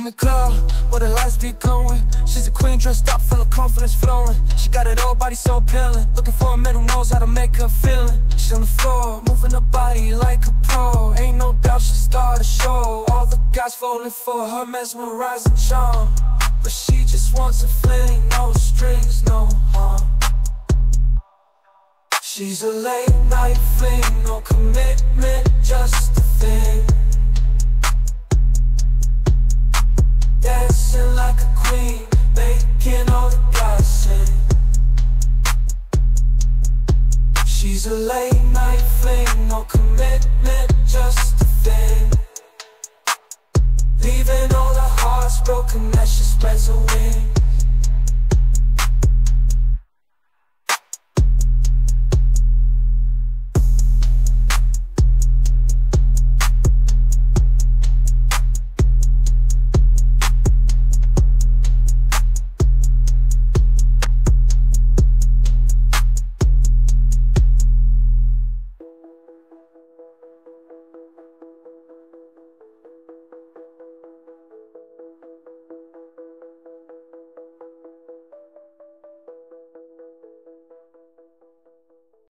the club, where the lights be glowing. She's a queen dressed up, full of confidence flowing. She got it all, body so appealing. Looking for a man who knows how to make her feeling. She's on the floor, moving her body like a pro. Ain't no doubt she'll start a show. All the guys falling for her mesmerizing charm, but she just wants a fling, no strings, no harm. She's a late night fling, no commitment, just a thing. Dancing like a queen, making all the guys sing. She's a late night fling, no commitment, just a thing. Leaving all the hearts broken as she spreads her wings.